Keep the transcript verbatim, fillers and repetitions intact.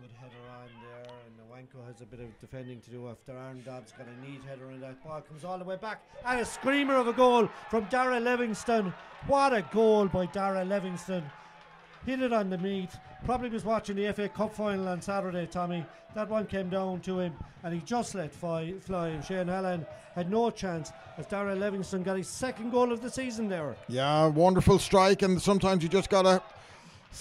Good header on there, and Nwanko has a bit of defending to do after Aaron Dobbs got a neat header, and that ball comes all the way back, and a screamer of a goal from Darragh Levingston. What a goal by Darragh Levingston. Hit it on the meat. Probably was watching the F A Cup final on Saturday, Tommy. That one came down to him and he just let fly. fly. And Shane Hallan had no chance as Darragh Levingston got his second goal of the season there. Yeah, wonderful strike, and sometimes you just got to